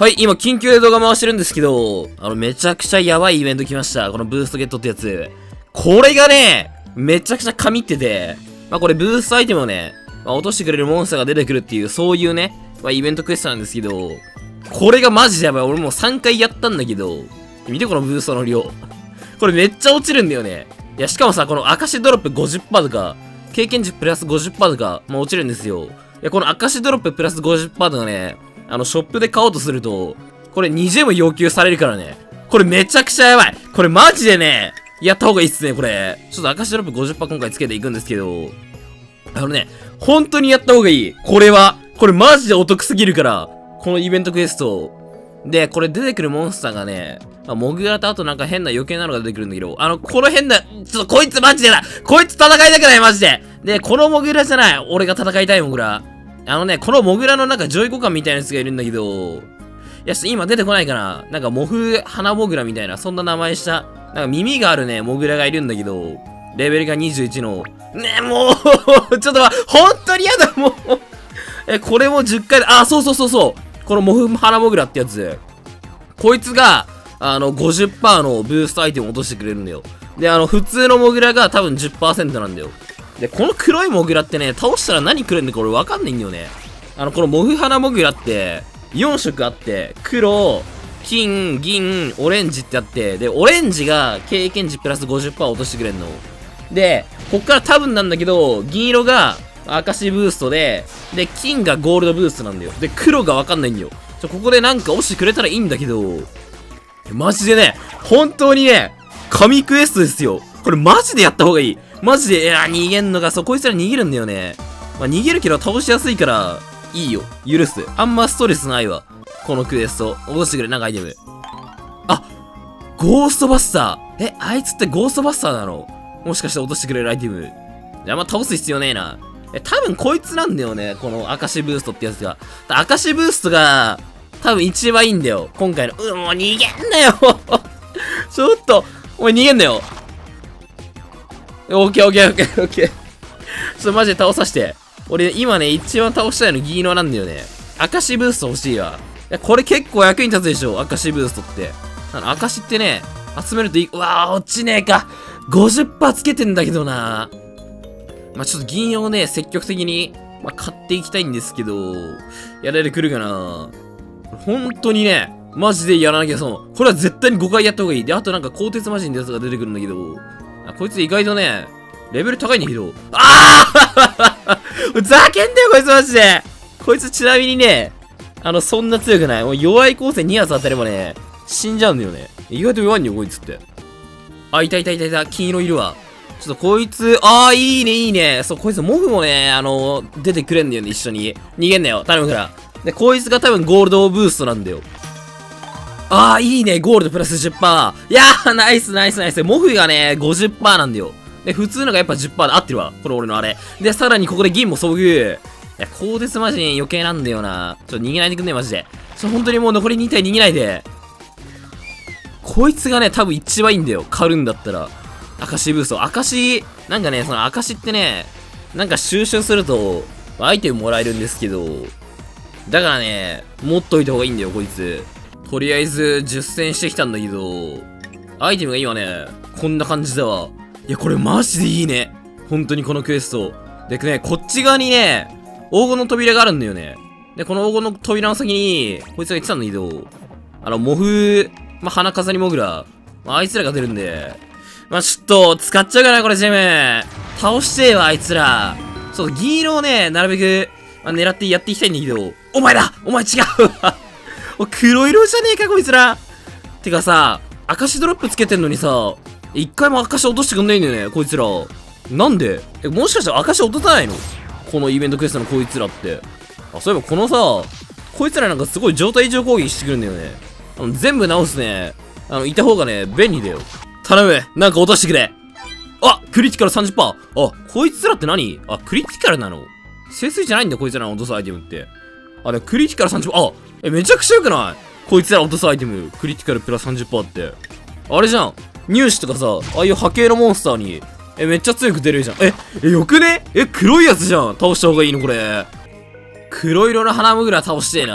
はい、今、緊急で動画回してるんですけど、めちゃくちゃやばいイベント来ました。このブーストゲットってやつ。これがね、めちゃくちゃ神ってて、これブーストアイテムをね、落としてくれるモンスターが出てくるっていう、そういうね、イベントクエストなんですけど、これがマジでやばい。俺もう3回やったんだけど、見てこのブーストの量。これめっちゃ落ちるんだよね。いや、しかもさ、この証ドロップ 50% とか、経験値プラス 50% とか、落ちるんですよ。いや、この証ドロッププラス 50% とかね、ショップで買おうとすると、これ20も要求されるからね。これめちゃくちゃやばい。これマジでね、やった方がいいっすね、これ。ちょっと証ドロップ 50% 今回つけていくんですけど、本当にやった方がいい。これマジでお得すぎるから、このイベントクエスト。で、これ出てくるモンスターがね、モグラとあとなんか変な余計なのが出てくるんだけど、この変な、ちょっとこいつマジでだこいつ戦いたくない、マジでで、このモグラじゃない。俺が戦いたいモグラ。このモグラのなんかジョイコカンみたいなやつがいるんだけど、いや、今出てこないかな。なんかモフ花モグラみたいな、そんな名前した、なんか耳があるね、モグラがいるんだけど、レベルが21の、ねえ、もうちょっと本当にやだ、もうこれも10回で、そう。このモフ花モグラってやつ。こいつが、50% のブーストアイテムを落としてくれるんだよ。で、普通のモグラが多分 10% なんだよ。で、この黒いモグラってね、倒したら何くれるんだか俺わかんないんだよね。このモフ花モグラって、4色あって、黒、金、銀、オレンジってあって、で、オレンジが経験値プラス 50% 落としてくれるの。で、こっから多分なんだけど、銀色が証ブーストで、で、金がゴールドブーストなんだよ。で、黒がわかんないんだよ。ここでなんか押してくれたらいいんだけど、マジでね、本当にね、神クエストですよ。これマジでやった方がいい。マジで、逃げんのが、こいつら逃げるんだよね。逃げるけど倒しやすいから、いいよ。許す。あんまストレスないわ。このクエスト。落としてくれ、なんかアイテム。ゴーストバスター。あいつってゴーストバスターなの？もしかして落としてくれるアイテム。あんま倒す必要ねえな。多分こいつなんだよね。この証ブーストってやつが。証ブーストが、多分一番いいんだよ。今回の。もう逃げんなよちょっと、お前逃げんなよ。オッケー。ちょっとマジで倒させて。俺、今ね、一番倒したいの銀色なんだよね。証ブースト欲しいわ。いや、これ結構役に立つでしょ。証ブーストって。証ってね、集めるといい。うわー、落ちねえか。50% つけてんだけどな。ちょっと銀色をね、積極的に、買っていきたいんですけど、やられてくるかな。本当にね、マジでやらなきゃこれは絶対に5回やった方がいい。で、あとなんか鋼鉄魔人ってやつが出てくるんだけど、こいつ意外とね、レベル高いんだけど、ざけんだよ、こいつマジで。こいつちなみにね、そんな強くない。もう弱い光線2発当たればね、死んじゃうんだよね。意外と弱いんだよ、こいつって。いた。金色いるわ。ちょっとこいつ、いいね。そう、こいつモフもね、出てくれんだよね、一緒に。逃げんなよ、頼むから。で、こいつが多分ゴールドブーストなんだよ。いいね、ゴールドプラス 10%。いやー、ナイス。モフがね、50% なんだよ。で、普通のがやっぱ 10% で合ってるわ。これ俺のあれ。で、さらにここで銀も遭遇。いや、鋼鉄マジに余計なんだよな。逃げないでくんね、マジで。本当にもう残り2体逃げないで。こいつがね、多分一番いいんだよ。狩るんだったら。証ブースト。なんかね、その証ってね、なんか収集すると、アイテムもらえるんですけど、だからね、持っといた方がいいんだよ、こいつ。とりあえず、10戦してきたんだけど、アイテムが今ね、こんな感じだわ。いや、これマジでいいね。本当にこのクエスト。でね、こっち側にね、黄金の扉があるんだよね。で、この黄金の扉の先に、こいつが言ってたんだけど、モフ、花飾りモグラ、あいつらが出るんで、ちょっと、使っちゃうかな、これ、ジェム。倒してえわ、あいつら。銀色をね、なるべく、狙ってやっていきたいんだけど、お前違うわ黒色じゃねえか、こいつら。てかさ、証ドロップつけてんのにさ、一回も証落としてくんないんだよね、こいつら。なんでもしかしたら証落とさないの？このイベントクエストのこいつらって。そういえばこのさ、こいつらなんかすごい状態異常攻撃してくるんだよね。全部直すね。いた方がね、便利だよ。頼む。なんか落としてくれ。クリティカル 30%。こいつらって何？クリティカルなの？清水じゃないんだよ、こいつらの落とすアイテムって。でもクリティカル 30%。めちゃくちゃ良くない？こいつら落とすアイテム、クリティカルプラス 30% って。あれじゃん。入手とかさ、ああいう波形のモンスターに、めっちゃ強く出れるじゃん。よくね？黒いやつじゃん。倒した方がいいの、これ。黒色の花モグラ倒してえな。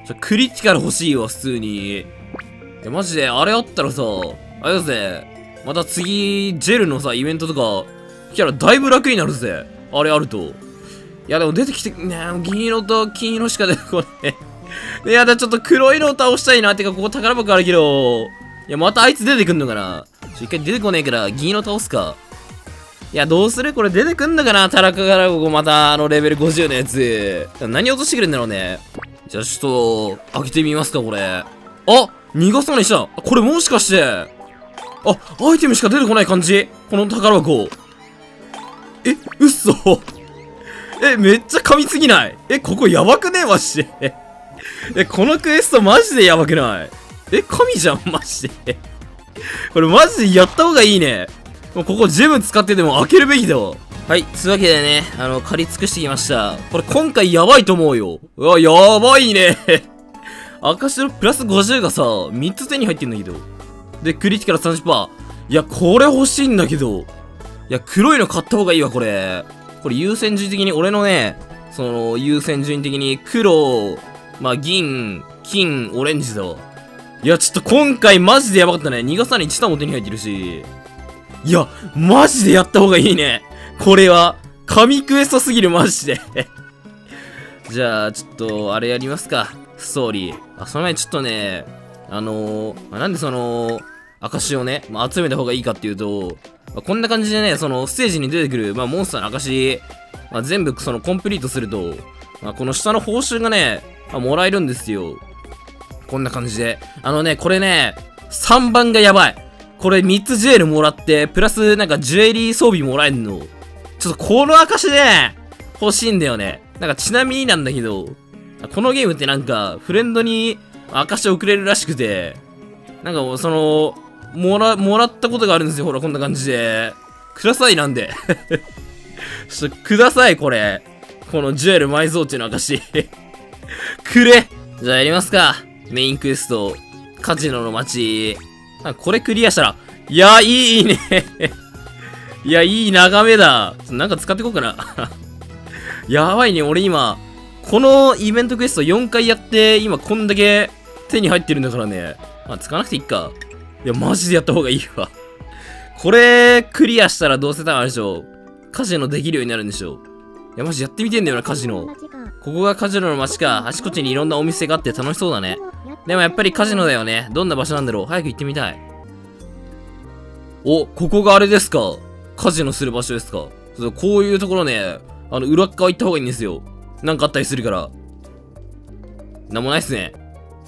クリティカル欲しいわ、普通に。いや、マジで、あれあったらさ、あれだぜ。また次、ジェルのさ、イベントとか、来たらだいぶ楽になるぜ。あれあると。いや、でも出てきて、ね銀色と金色しか出てこない。いやだ、ちょっと黒いのを倒したいな。てか、ここ宝箱あるけど。いや、またあいつ出てくんのかな。一回出てこねえから、銀色倒すか。いや、どうするこれ出てくんのかな宝箱また、レベル50のやつ。何落としてくれんだろうね。じゃあ、ちょっと、開けてみますか、これ。あ逃がさないした。これもしかして。アイテムしか出てこない感じこの宝箱。うっそ。めっちゃ噛みすぎないここやばくねマジで。このクエストマジでやばくない神じゃん、マジで。これマジでやった方がいいね。もうここジェム使ってでも開けるべきだわ。はい、つうわけでね、借り尽くしてきました。これ今回やばいと思うよ。うわ、やばいね。赤白プラス50がさ、3つ手に入ってんだけど。で、クリティカル 30%。いや、これ欲しいんだけど。いや、黒いの買った方がいいわ、これ。これ優先順位的に、俺のね、優先順位的に黒、銀、金、オレンジだわ。いや、ちょっと今回マジでやばかったね。逃がさに1タも手に入ってるし。いや、マジでやった方がいいね。これは、神クエストすぎる、マジで。じゃあ、ちょっと、あれやりますか。ストーリー。その前にちょっとね、なんで証をね、集めた方がいいかっていうと、こんな感じでね、ステージに出てくる、モンスターの証、全部コンプリートすると、この下の報酬がね、もらえるんですよ。こんな感じで。これね、3番がやばい。これ3つジュエルもらって、プラスなんかジュエリー装備もらえるの。ちょっとこの証ね、欲しいんだよね。なんかちなみになんだけど、このゲームってなんか、フレンドに証送れるらしくて、なんかもらったことがあるんですよ。ほら、こんな感じで。ください、なんで。ちょっと、ください、これ。このジュエル埋蔵地の証。くれ。じゃあやりますか。メインクエスト。カジノの街。これクリアしたら。いや、いいね。いや、いい眺めだ。なんか使ってこうかな。やばいね、俺今、このイベントクエスト4回やって、今こんだけ手に入ってるんだからね。使わなくていいか。いや、マジでやった方がいいわ。これ、クリアしたらどうせ多分あれでしょ。カジノできるようになるんでしょ。いや、マジやってみてんだよな、カジノ。ここがカジノの街か。あちこちにいろんなお店があって楽しそうだね。でもやっぱりカジノだよね。どんな場所なんだろう。早く行ってみたい。ここがあれですか。カジノする場所ですか。こういうところね、裏側行った方がいいんですよ。なんかあったりするから。なんもないっすね。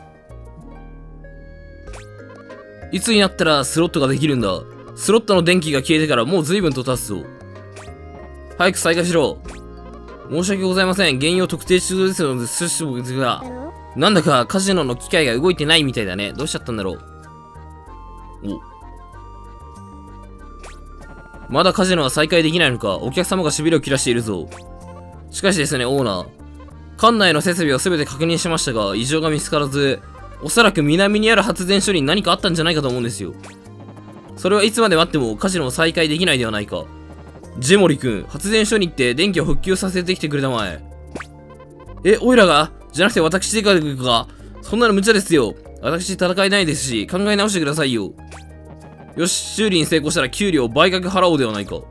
いつになったらスロットができるんだ。スロットの電気が消えてからもう随分と経つぞ。早く再開しろ。申し訳ございません。原因を特定中ですので、少し僕が。なんだかカジノの機械が動いてないみたいだね。どうしちゃったんだろう。まだカジノは再開できないのか。お客様が痺れを切らしているぞ。しかしですね、オーナー。館内の設備を全て確認しましたが、異常が見つからず、おそらく南にある発電所に何かあったんじゃないかと思うんですよ。それはいつまで待ってもカジノを再開できないではないか。ジェモリ君、発電所に行って電気を復旧させてきてくれたまえ。オイラがじゃなくて私でか。そんなの無茶ですよ。私戦えないですし、考え直してくださいよ。よし、修理に成功したら給料を倍額払おうではないか。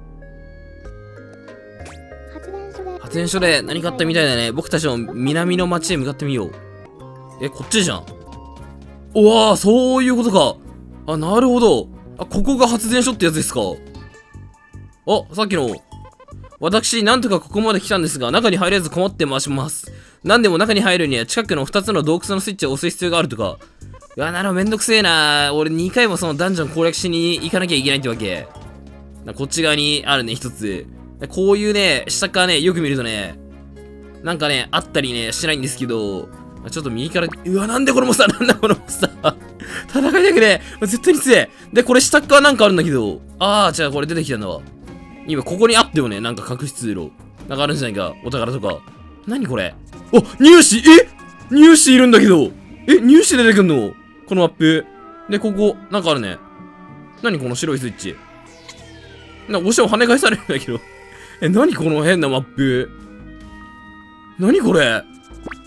発電所で何かあったみたいだね。僕たちも南の町へ向かってみよう。こっちじゃん。うわー、そういうことか。なるほど。ここが発電所ってやつですか。さっきの。私、なんとかここまで来たんですが、中に入れず困ってまします。なんでも中に入るには近くの2つの洞窟のスイッチを押す必要があるとか。なるほど、めんどくせえな。俺2回もそのダンジョン攻略しに行かなきゃいけないってわけ。こっち側にあるね、1つ。こういうね、下からね、よく見るとね、なんかね、あったりね、しないんですけど、ちょっと右から、うわ、なんでこのモンスターなんだこのモンスター戦いたくねえ絶対に強えで、これ下っ側なんかあるんだけど、じゃあこれ出てきたんだわ。今ここにあってもね、なんか隠し通路。なんかあるんじゃないか、お宝とか。何これ入試入試いるんだけど入試出てくんのこのマップ。で、ここ、なんかあるね。何この白いスイッチ。押しても跳ね返されるんだけど何この変なマップ。何これ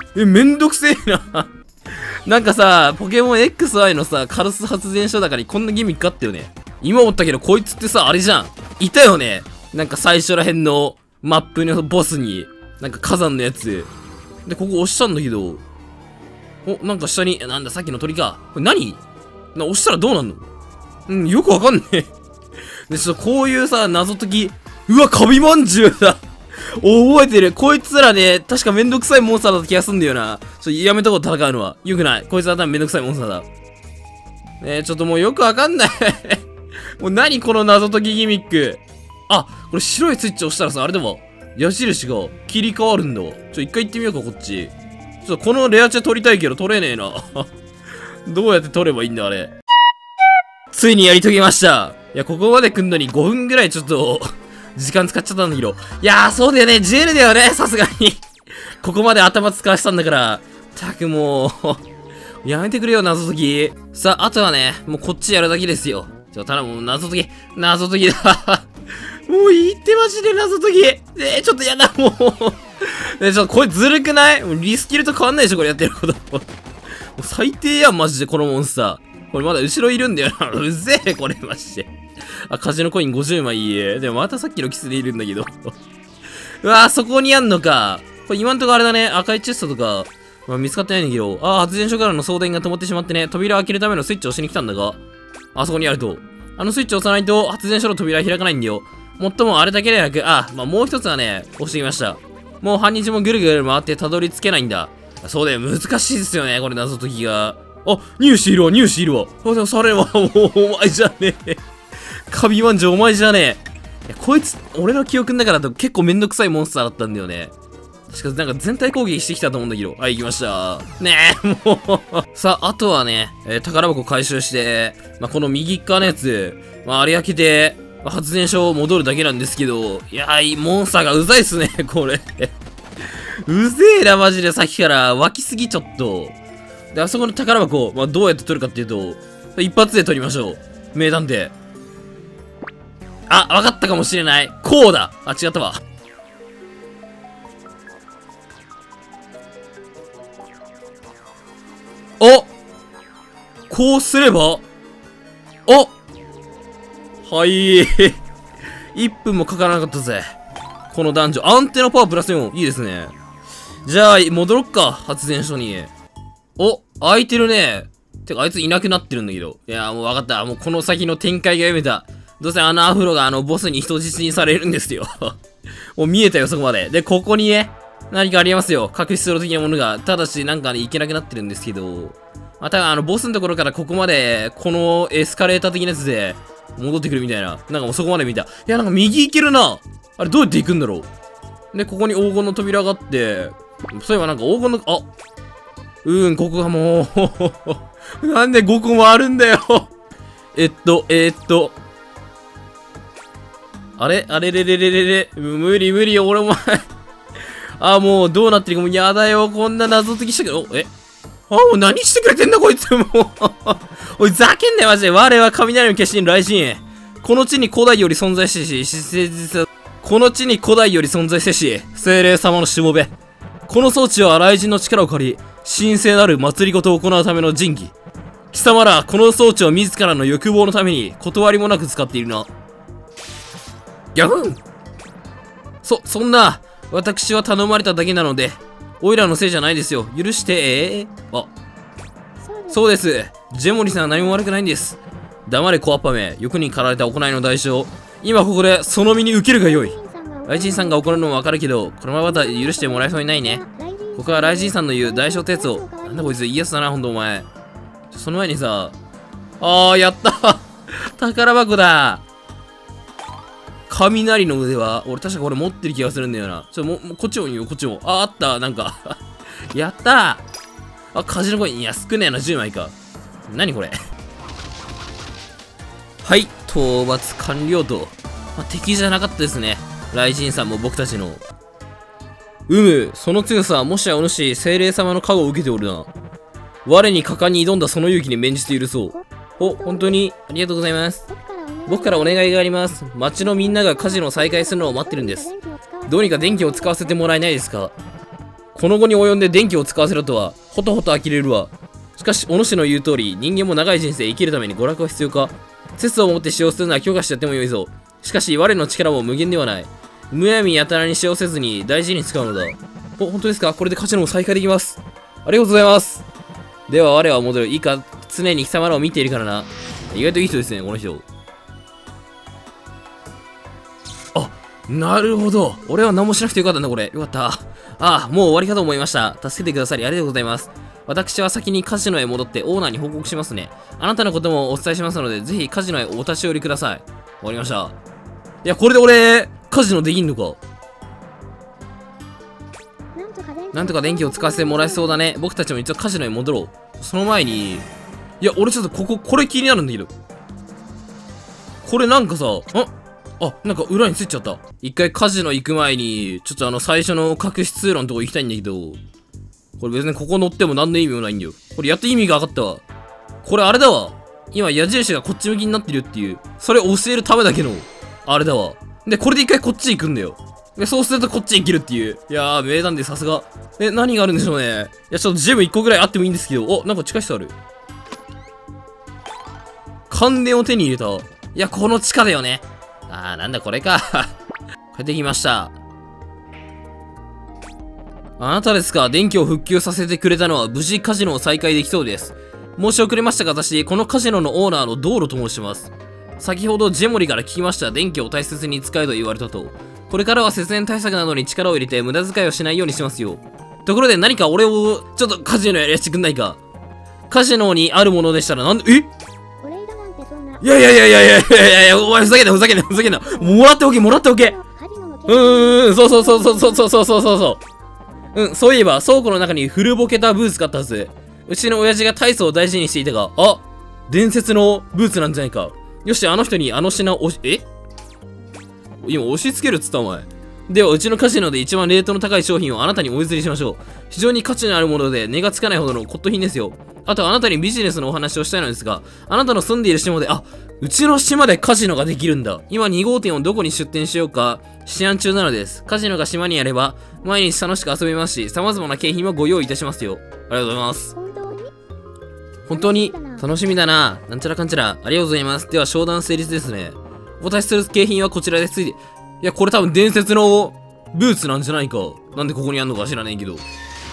めんどくせえな。なんかさ、ポケモン XY のさ、カルス発電所だからにこんなギミックあったよね。今思ったけど、こいつってさ、あれじゃん。いたよね。なんか最初ら辺のマップのボスに、なんか火山のやつ。で、ここ押したんだけど、なんか下に、なんだ、さっきの鳥か。これ何？押したらどうなんの？よくわかんねえ。で、ちょっとこういうさ、謎解き、うわ、カビまんじゅうだ。覚えてる。こいつらね、確かめんどくさいモンスターだった気がすんだよな。やめとこう、戦うのは。よくない。こいつは多分めんどくさいモンスターだ。ちょっともうよくわかんない。もう何この謎解きギミック。あ、これ白いスイッチ押したらさ、あれでも、矢印が切り替わるんだわ。一回行ってみようか、こっち。このレアチェ取りたいけど取れねえな。どうやって取ればいいんだ、あれ。ついにやり遂げました。いや、ここまで来んのに5分ぐらいちょっと、時間使っちゃったんだけど。いやー、そうだよね。ジェルだよね。さすがに。ここまで頭使わせたんだから。たくもう、やめてくれよ、謎解き。さあ、あとはね、もうこっちやるだけですよ。頼む、謎解き。謎解きだ。もういいってマジで謎解き。ちょっとやだ、もう。これずるくない？もうリスキルと変わんないでしょ、これやってること。もう最低やん、マジで、このモンスター。これまだ後ろいるんだよな。うぜえ、これ、マジで。あ、カジノコイン50枚いいえ。でもまたさっきのキスでいるんだけど。うわぁ、そこにあんのか。これ今んとこあれだね、赤いチェストとか、見つかってないんだけど。あ、発電所からの送電が止まってしまってね、扉を開けるためのスイッチを押しに来たんだが、あそこにあると。あのスイッチを押さないと発電所の扉は開かないんだよ。もっともあれだけでなく、もう一つはね、押してきました。もう半日もぐるぐる回ってたどり着けないんだ。そうだよ、難しいですよね、これ謎解きが。あ、入手いるわ、入手いるわ。でもそれはもうお前じゃねえ。カビマンジョお前じゃねえ。いや、こいつ、俺の記憶の中だと結構めんどくさいモンスターだったんだよね。確かなんか全体攻撃してきたと思うんだけど。はい、行きました。ねえ、もう。さあ、あとはね、宝箱回収して、この右側のやつ、あれ開けて、発電所戻るだけなんですけど、いやー、モンスターがうざいっすね、これ。うぜえな、マジで、さっきから湧きすぎちょっと。で、あそこの宝箱、どうやって取るかっていうと、一発で取りましょう。名探偵。あ、わかったかもしれない。こうだ。あ、違ったわ。お！こうすればお！はい。1分もかからなかったぜ。この男女。アンテナパワープラス4。いいですね。じゃあ、戻ろっか。発電所に。お、空いてるね。てか、あいついなくなってるんだけど。いや、もうわかった。もうこの先の展開が読めた。どうせあのアフロがボスに人質にされるんですよ。もう見えたよ、そこまで。で、ここにね、何かありますよ。隠しスロ的なものが。ただし、なんかね、いけなくなってるんですけど。多分ボスのところからここまで、このエスカレーター的なやつで、戻ってくるみたいな。なんかもうそこまで見た。いや、なんか右行けるな。あれ、どうやって行くんだろう。で、ここに黄金の扉があって、そういえばなんか黄金の、ここがもう、なんで5個もあるんだよ。あれ無理、俺お前。もうどうなってるかもうやだよ。こんな謎解きしたけど、もう何してくれてんだこいつもう。おい、ざけんなよ、マジで。我は雷の化身雷神。この地に古代より存在せし、この地に古代より存在せし、精霊様のしもべ。この装置は雷神の力を借り、神聖なる祭りごとを行うための神器。貴様ら、この装置を自らの欲望のために、断りもなく使っているな。ギャフン！そんな、私は頼まれただけなので、オイラのせいじゃないですよ。許して、そうです。ジェモリさんは何も悪くないんです。黙れコアッパめ。欲に駆られた行いの代償。今ここでその身に受けるがよい。ライジンさんが怒るのもわかるけど、このままだ許してもらえそうにないね。ここはライジンさんの言う代償ってやつを。なんだこいついいやつだな、ほんとお前。その前にさ、やった宝箱だ。雷の腕は、俺確かこれ持ってる気がするんだよな。こっちもいいよ、こっちも。あった、なんか。やったー。カジノコイン。いや、少ねえな、10枚か。何これ。はい、討伐完了と。敵じゃなかったですね。雷神さんも僕たちの。その強さはもしやお主、精霊様の加護を受けておるな。我に果敢に挑んだその勇気に免じて許そう。本当に、ありがとうございます。僕からお願いがあります。町のみんながカジノを再開するのを待ってるんです。どうにか電気を使わせてもらえないですか？ この後に及んで電気を使わせろとは、ほとほと呆れるわ。しかし、お主の言う通り、人間も長い人生生きるために娯楽は必要か。節を持って使用するのは許可してやってもよいぞ。しかし、我の力も無限ではない。むやみやたらに使用せずに大事に使うのだ。お、本当ですか？これでカジノも再開できます。ありがとうございます。では、我は戻る。いいか、常に貴様らを見ているからな。意外といい人ですね、この人。あ、なるほど。俺は何もしなくてよかったんだ、これ。よかった。ああ、もう終わりかと思いました。助けてくださりありがとうございます。私は先にカジノへ戻ってオーナーに報告しますね。あなたのこともお伝えしますので、ぜひカジノへお立ち寄りください。わかりました。いや、これで俺、カジノできんのか？なんとか電気を使わせてもらえそうだね。僕たちも一応カジノへ戻ろう。その前に、いや、俺ちょっとこれ気になるんだけど。これなんかさ、なんか裏についちゃった。一回カジノ行く前に、ちょっと最初の隠し通路のとこ行きたいんだけど、これ別にここ乗っても何の意味もないんだよ。これやっと意味が分かったわ。これあれだわ。今矢印がこっち向きになってるっていう、それを教えるためだけの、あれだわ。で、これで一回こっち行くんだよ。で、そうするとこっち行けるっていう。いやー、名探偵さすが。何があるんでしょうね。いや、ちょっとジェム1個ぐらいあってもいいんですけど、お、なんか地下室ある。感電を手に入れた。いや、この地下だよね。なんだこれか。帰ってきました。あなたですか？電気を復旧させてくれたのは無事カジノを再開できそうです。申し遅れましたが私、このカジノのオーナーの道路と申します。先ほどジェモリから聞きました。電気を大切に使えと言われたと。これからは節電対策などに力を入れて無駄遣いをしないようにしますよ。ところで何か俺をちょっとカジノやらせてくんないか？カジノにあるものでしたらなんで、いや、お前ふざけんな。もらっておけ。そう。そういえば、倉庫の中に古ぼけたブーツがあったはず。うちの親父が大層大事にしていたが、伝説のブーツなんじゃないか。よし、あの人にあの品を今押し付けるっつったお前。では、うちのカジノで一番レートの高い商品をあなたにお譲りしましょう。非常に価値のあるもので値がつかないほどの骨董品ですよ。あと、あなたにビジネスのお話をしたいのですが、あなたの住んでいる島で、うちの島でカジノができるんだ。今2号店をどこに出店しようか、思案中なのです。カジノが島にあれば、毎日楽しく遊べますし、様々な景品もご用意いたしますよ。ありがとうございます。本当に楽しみだな。なんちゃらかんちゃら。ありがとうございます。では、商談成立ですね。お渡しする景品はこちらです。ついで。いや、これ多分伝説のブーツなんじゃないか。なんでここにあんのか知らねえけど。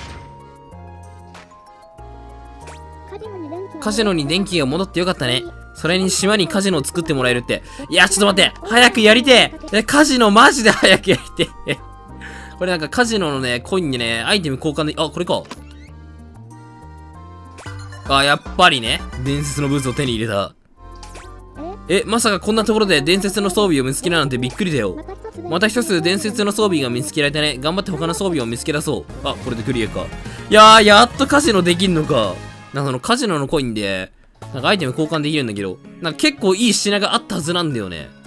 カジノに電気が戻ってよかったね。それに島にカジノを作ってもらえるって。いや、ちょっと待って。早くやりてえ。カジノマジで早くやりてえ。これなんかカジノのね、コインにね、アイテム交換で、これか。やっぱりね、伝説のブーツを手に入れた。まさかこんなところで伝説の装備を見つけるなんてびっくりだよ。また一つ伝説の装備が見つけられたね。頑張って他の装備を見つけ出そう。これでクリアか。いやー、やっとカジノできんのか。なんかそのカジノのコインで、なんかアイテム交換できるんだけど、なんか結構いい品があったはずなんだよね。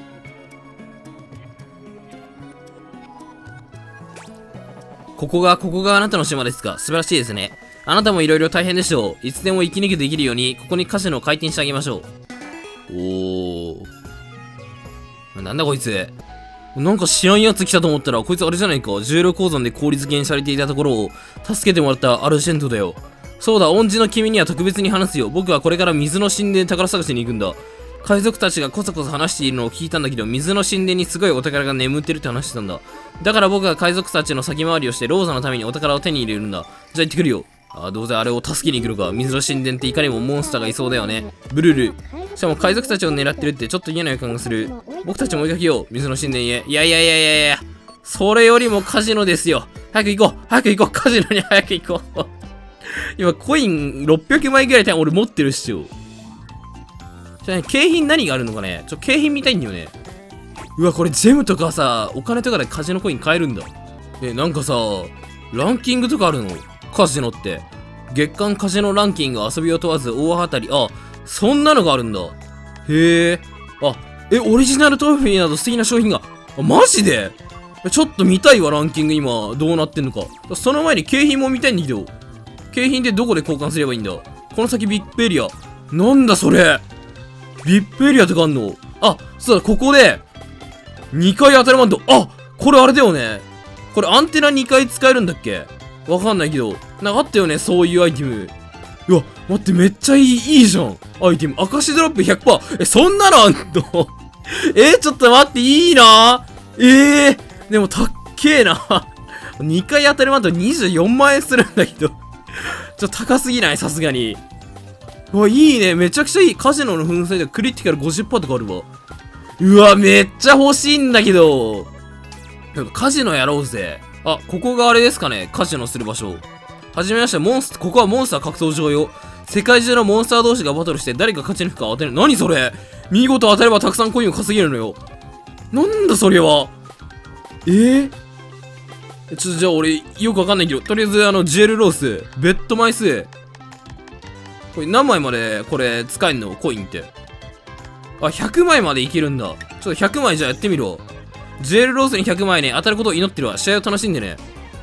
ここがあなたの島ですか。素晴らしいですね。あなたもいろいろ大変でしょう。いつでも生き抜きできるように、ここにカジノを開店してあげましょう。なんだこいつ。なんか知らんやつ来たと思ったら、こいつあれじゃないか。重力鉱山で氷漬けにされていたところを、助けてもらったアルジェントだよ。そうだ、恩人の君には特別に話すよ。僕はこれから水の神殿宝探しに行くんだ。海賊たちがこそこそ話しているのを聞いたんだけど、水の神殿にすごいお宝が眠ってるって話してたんだ。だから僕が海賊たちの先回りをしてローザのためにお宝を手に入れるんだ。じゃあ行ってくるよ。どうせあれを助けに来るか。水の神殿っていかにもモンスターがいそうだよね。ブルル。しかも海賊たちを狙ってるってちょっと嫌な予感がする。僕たちも追いかけよう。水の神殿へ。いや。それよりもカジノですよ。早く行こう。カジノに早く行こう。今コイン600枚ぐらい俺持ってるっしょ。じゃあね、景品何があるのかね。景品見たいんだよね。うわ、これジェムとかさ、お金とかでカジノコイン買えるんだ。なんかさ、ランキングとかあるの？カジノって。月間カジノランキング遊びを問わず大当たり。そんなのがあるんだ。へえ。オリジナルトロフィーなど素敵な商品が。マジで？ちょっと見たいわ、ランキング今、どうなってんのか。その前に景品も見たいんだけど。景品ってどこで交換すればいいんだ？この先ビップエリア。なんだそれ？ビップエリアとかあんの？そうだ、ここで、2回当たるマント。これあれだよね。これアンテナ2回使えるんだっけ？ わかんないけど。なんかあったよね、そういうアイテム。うわ、待って、めっちゃいいじゃん。アイテム。証ドロップ 100%。そんなのあんのちょっと待って、いいなでも、たっけえな。2回当たり前と24万円するんだけど。ちょっと高すぎないさすがに。うわ、いいね。めちゃくちゃいい。カジノの粉砕でクリティカル 50% とかあるわ。うわ、めっちゃ欲しいんだけど。カジノやろうぜ。あ、ここがあれですかね。カジノする場所。はじめまして、ここはモンスター格闘場よ。世界中のモンスター同士がバトルして誰が勝ち抜くか当てる。何それ？見事当たればたくさんコインを稼げるのよ。なんだそれは。じゃあ俺、よくわかんないけど、とりあえずジュエルロース、ベッド枚数。これ何枚まで、これ、使えんの？コインって。あ、100枚までいけるんだ。ちょっと100枚じゃあやってみろ。ジュエルロースに100枚ね、当たることを祈ってるわ。試合を楽しんでね。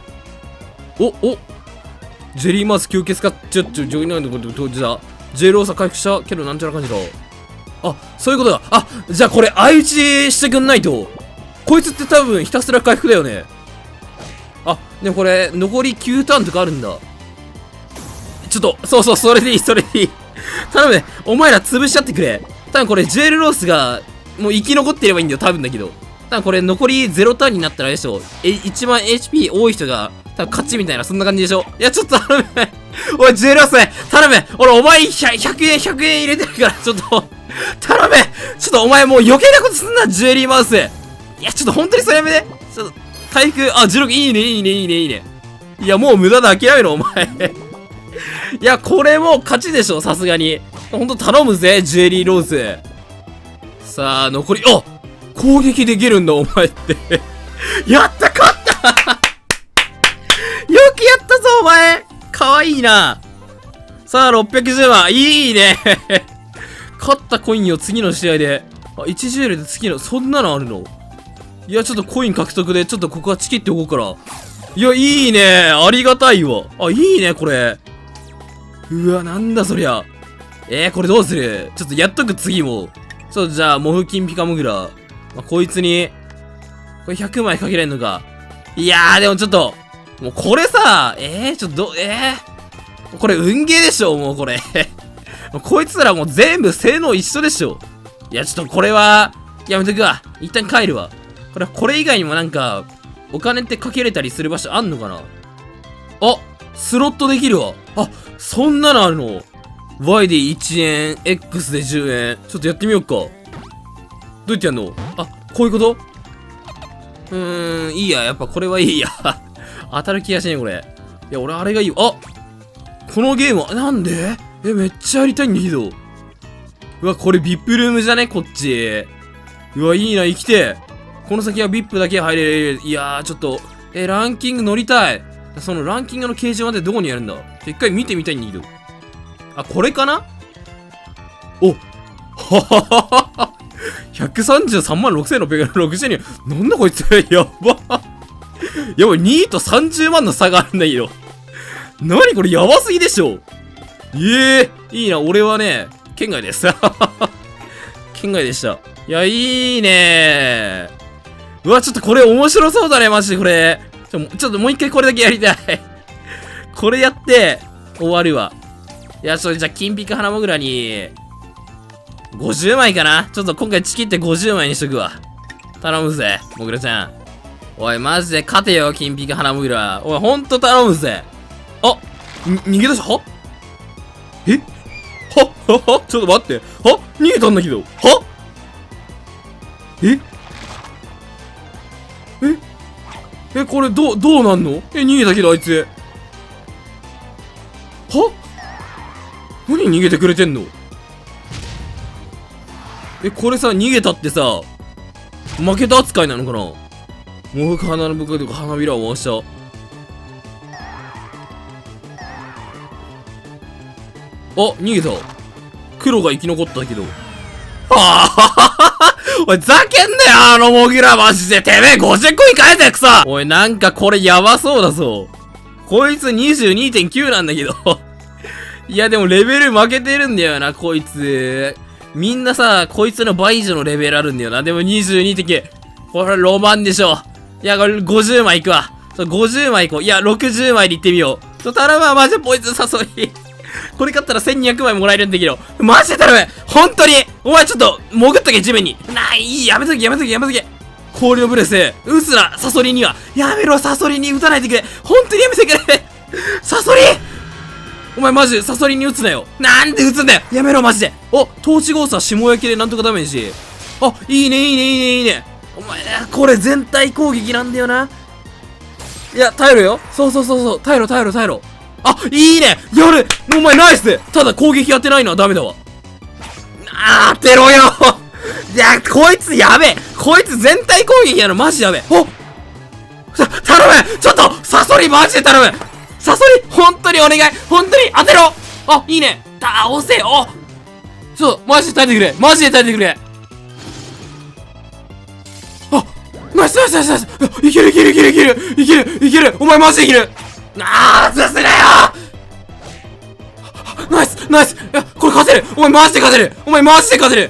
ジェリーマウス吸血化ジョギナイのこと当時だ。ジェルローサ回復したけどなんちゃら感じだ。あ、そういうことだ。あ、じゃあこれ相打ちしてくんないと。こいつって多分ひたすら回復だよね。あ、でもこれ残り9ターンとかあるんだ。ちょっと、そう、それでいい。頼むね。お前ら潰しちゃってくれ。多分これジュエルロースがもう生き残ってればいいんだよ。多分だけど。多分これ残り0ターンになったらあれでしょ。一番 HP 多い人が多分勝ちみたいな、そんな感じでしょ。いや、ちょっと頼む。おい、ジュエルロース頼む。俺、お前100円入れてるから、ちょっと、頼む。ちょっとお前もう余計なことすんな、ジュエリーマウス。いや、ちょっと本当にそれやめて。ちょっと、回復、あ、16、いいね。いや、もう無駄だ、諦めろ、お前。いや、これもう勝ちでしょ、さすがに。ほんと頼むぜ、ジュエリーローズ。さあ、残り、攻撃できるんだ、お前って。やった、勝ったよくやったぞ、お前かわいいな。さあ、610万。いいね。勝ったコインを次の試合で。あ、1ジュエルで次の、そんなのあるの？いや、ちょっとコイン獲得で、ちょっとここはチキっておこうから。いや、いいね。ありがたいわ。あ、いいね、これ。うわ、なんだそりゃ。これどうする？ちょっとやっとく、次も。じゃあ、モフキンピカムグラ。こいつに、これ100枚かけれんのか。いやー、でもちょっと、もうこれさ、ちょっとこれ運ゲーでしょ、もうこれ。こいつらもう全部性能一緒でしょ。いや、ちょっとこれは、やめとくわ。一旦帰るわ。これ以外にもなんか、お金ってかけれたりする場所あんのかな？あ、スロットできるわ。あ、そんなのあるの？ Y で1円、X で10円。ちょっとやってみようか。どうやってやんの？あ、こういうこと？いいや、やっぱこれはいいや。当たる気がしねえ、これ。いや、俺あれがいいよ。あ、このゲームは、なんで？めっちゃやりたいんだけど。うわ、これ VIP ルームじゃね？こっち。うわ、いいな、生きて。この先は VIP だけ入れる。いやー、ちょっと、ランキング乗りたい。そのランキングの掲示板ってどこにあるんだ？一回見てみたいんだけど。あ、これかな？お！はははは133万6660人。なんだこいつやば。やばい、2位と30万の差があるんだけど。なにこれやばすぎでしょ。いいな、俺はね、県外です。県外でした。いや、いいねー。うわ、ちょっとこれ面白そうだね、マジでこれ。ちょっともう一回これだけやりたい。これやって、終わるわ。いや、じゃあ、金ピカ花もぐらに、50枚かな？ちょっと今回チキって50枚にしとくわ。頼むぜ、もぐらちゃん。おい、マジで勝てよ、金ピカ花もぐら。おい、ほんと頼むぜ。あ、逃げ出した？は？ちょっと待って。逃げたんだけど。これどうなんの？逃げたけどあいつ。何逃げてくれてんの？これさ、逃げたってさ、負けた扱いなのかな？もう花の部下とか花びらを回した。あ、逃げた。黒が生き残ったけど。おい、ざけんなよ、モギラマジで。てめえ、50個に返せ、くそ！おい、なんかこれやばそうだぞ。こいつ 22.9 なんだけど。いや、でもレベル負けてるんだよな、こいつ。みんなさ、こいつの倍以上のレベルあるんだよな。でも 22.9。これロマンでしょ。いや、これ50枚いくわ。 50枚いこう。いや、60枚でいってみよう。頼むわ、マジでポイズン誘い。これ勝ったら1200枚もらえるんだけど。マジで頼む。本当に。お前ちょっと、潜っとけ、地面に。やめとけ、やめとけ、やめとけ。氷のブレス、撃つな、サソリには。やめろ、サソリに撃たないでくれ。本当にやめてくれ。サソリお前マジでサソリに撃つなよ。なんで撃つんだよ。やめろ、マジで。お、トーチゴースは霜焼きでなんとかダメージ。あ、いいね、いいね、いいね、いいね。お前、これ全体攻撃なんだよな。いや、耐えろよ。そう。耐えろ。あ、いいね。やる。お前ナイス。ただ攻撃当てないのはダメだわ。当てろよ。いや、こいつやべえ。こいつ全体攻撃やるのマジやべえ。お頼む。ちょっと、サソリマジで頼む。サソリ、本当にお願い。本当に当てろ。あ、いいね。押せよ。ちょっと、マジで耐えてくれ。マジで耐えてくれ。あ、ナイス。いける。お前マジでいける。外すなよ。ナイス。いや、これ勝てる。お前マジで勝てる。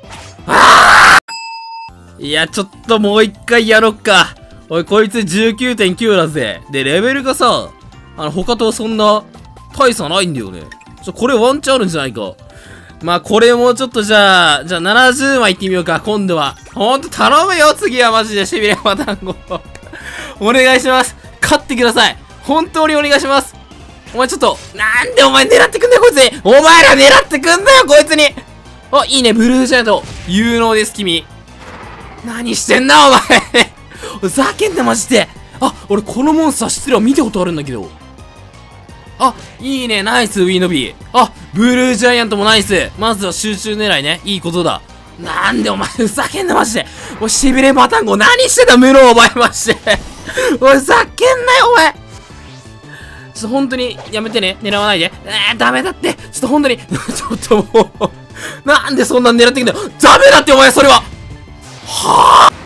いや、ちょっともう一回やろっか。おい、こいつ 19.9 だぜ。で、レベルがさ、他とそんな大差ないんだよね。これワンチャンあるんじゃないか。まあ、これもちょっとじゃあ70枚いってみようか、今度は。ほんと頼むよ、次はマジでしびれパターンを。お願いします。勝ってください。本当にお願いします。お前ちょっと、なんでお前狙ってくんだよ、こいつに。お前ら狙ってくんだよ、こいつに。あ、いいね、ブルージャイアント。有能です、君。何してんな、お前。ふざけんな、マジで。あ、俺このモンスター知ってるわ、見たことあるんだけど。あ、いいね、ナイス、ウィノビー。あ、ブルージャイアントもナイス。まずは集中狙いね。いいことだ。なんでお前、ふざけんな、マジで。おい、しびれパターン5何してた、ムロお前、マジで。おい、ふざけんなよ、お前。ちょっと本当に、やめてね。狙わないで。ダメだって。ちょっと本当に。ちょっともう。なんでそんな狙ってきんだよ。ダメだって、お前、それは。はぁ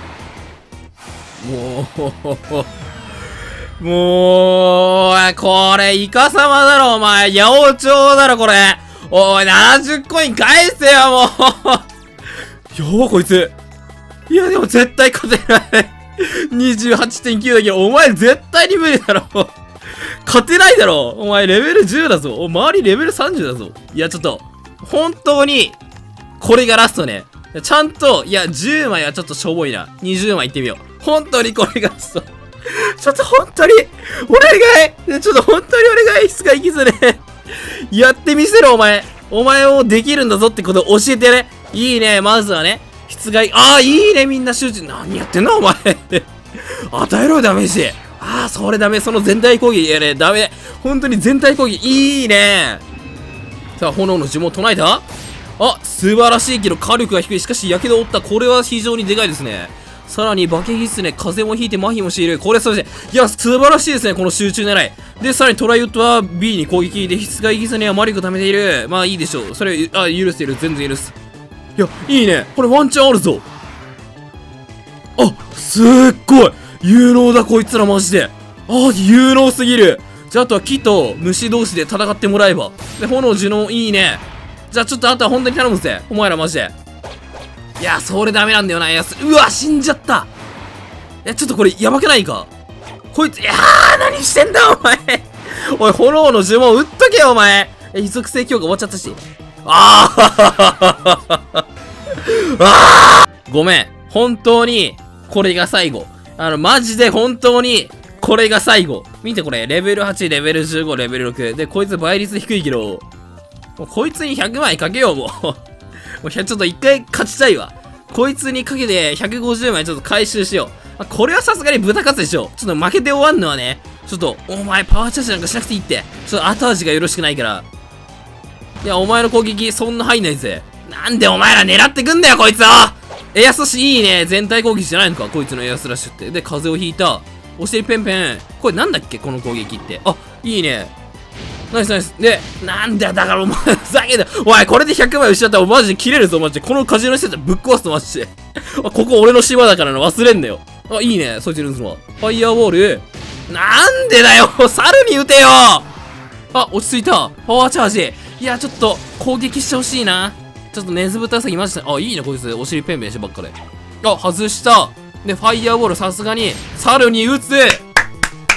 もう、これ、イカ様だろ、お前。八百長だろ、これ。おい、70コイン返せよ、もう。やば、こいつ。いや、でも絶対勝てない。28.9 だけど、お前絶対に無理だろ。勝てないだろ。お前レベル10だぞ。周りレベル30だぞ。いや、ちょっと、本当に、これがラストね。ちゃんと、いや、10枚はちょっとしょぼいな。20枚いってみよう。本当にこれがラスト。ちょっと本当に、お願い。ちょっと本当にお願い。室外キズね。やってみせろ、お前。お前もできるんだぞってことを教えてやれ。いいね、まずはね。室外、いいね、みんな集中。何やってんの、お前。与えろよ、ダメージ。それダメ。その全体攻撃やれ。ダメ。本当に全体攻撃。いいね。さあ、炎の呪文唱えた？素晴らしいけど火力が低い。しかし、やけどを負った。これは非常にでかいですね。さらに、化け必須ね。風も引いて麻痺もしている。これそうですね。いや、素晴らしいですね。この集中狙い。で、さらにトライウッドは B に攻撃。で、室外キズねは魔力を貯めている。まあいいでしょう。それ、許している。全然許す。いや、いいね。これワンチャンあるぞ。すっごい有能だ、こいつらマジで。有能すぎる。じゃあ、あとは木と虫同士で戦ってもらえば。で、炎呪文いいね。じゃあ、ちょっとあとは本当に頼むぜ。お前らマジで。いや、それダメなんだよな。うわ、死んじゃった。いや、ちょっとこれ、やばくないかこいつ、何してんだ、お前。おい、炎の呪文打っとけよ、お前。非属性強化終わっちゃったし。ごめん。本当に、これが最後。マジで本当に、これが最後。見てこれ、レベル8、レベル15、レベル6。で、こいつ倍率低いけど、もうこいつに100枚かけよう、もう。もうちょっと一回勝ちたいわ。こいつにかけて150枚ちょっと回収しよう。これはさすがに豚カツでしょ。ちょっと負けて終わんのはね、ちょっと、お前パワーチャージなんかしなくていいって。ちょっと後味がよろしくないから。いや、お前の攻撃そんな入んないぜ。なんでお前ら狙ってくんだよ、こいつは。エアスラッシュいいね。全体攻撃じゃないのか、こいつのエアスラッシュって。で、風を引いた。お尻ペンペン。これなんだっけ、この攻撃って。いいね。ナイスナイス。で、なんだよ、だからお前、ふざけんな。お前、これで100枚失ったらマジで切れるぞ、マジで。このカジノ施設ぶっ壊すと、マジで。ここ俺の島だからな、忘れんなよ。いいね、そいついるんすわ。ファイヤーボール。なんでだよ、猿に撃てよ。落ち着いた。パワーチャージ。いや、ちょっと、攻撃してほしいな。ちょっとネズブタサギマジで。いいね、こいつ。お尻ペンペンしてばっかで。外した。で、ファイヤーボールさすがに、猿に撃つ。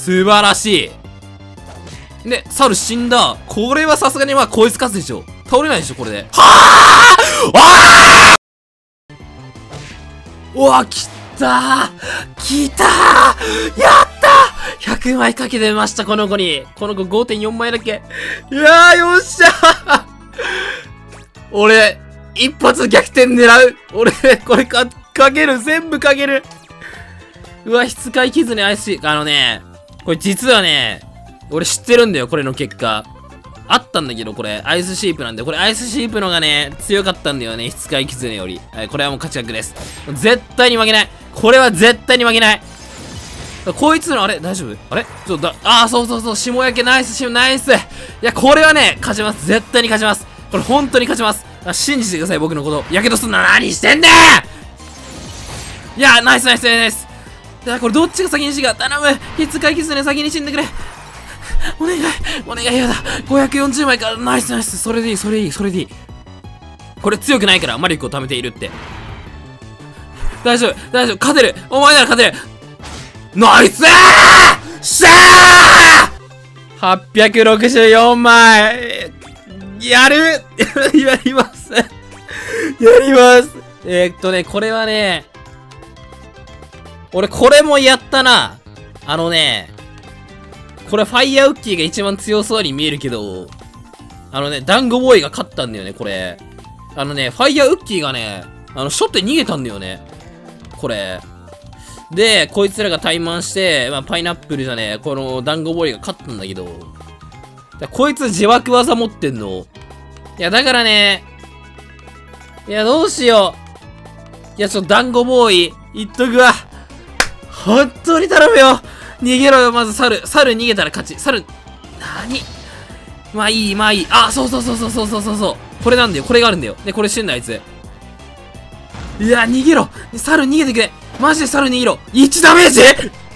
素晴らしい。で、猿死んだ。これはさすがにまあこいつ勝つでしょ。倒れないでしょ、これで。はぁあうわ、来たー来たーやったー !100 枚かけてました、この子に。この子 5.4 枚だけ。いやー、よっしゃー俺、一発逆転狙う。俺、これかける。全部かける。うわ、質界傷にアイスシープ。これ実はね、俺知ってるんだよ、これの結果。あったんだけど、これ、アイスシープなんで、これアイスシープのがね、強かったんだよね、質界絆より。はい、これはもう勝ち確です。絶対に負けない。これは絶対に負けない。こいつの、あれ大丈夫あれそう、霜焼けナイス、ナイス。いや、これはね、勝ちます。絶対に勝ちます。これ本当に勝ちます。信じてください、僕のこと。やけどすんな、何してんだよいや、ナイス。いや、これどっちが先に死が頼む。質界絆先に死んでくれ。お願い、やだ。540枚か。ナイス。それでいい。これ強くないから、魔力を貯めているって。大丈夫。勝てる。お前なら勝てる。ナイスしゃー !864 枚やります。これはね、俺これもやったな。これファイヤーウッキーが一番強そうに見えるけど、ダンゴボーイが勝ったんだよね、これ。ファイヤーウッキーがね、ショって逃げたんだよね。これ。で、こいつらが怠慢して、まあ、パイナップルじゃねえ、このダンゴボーイが勝ったんだけど、こいつ自爆技持ってんの。いや、だからね、いや、どうしよう。いや、ダンゴボーイ、言っとくわ。本当に頼むよ。逃げろよ、まず猿逃げたら勝ち。まあいい。あ、そう。これなんだよ、これがあるんだよ。で、これ死んだあいつ。いや、逃げろ。猿逃げてくれ。マジで猿逃げろ。1ダメージ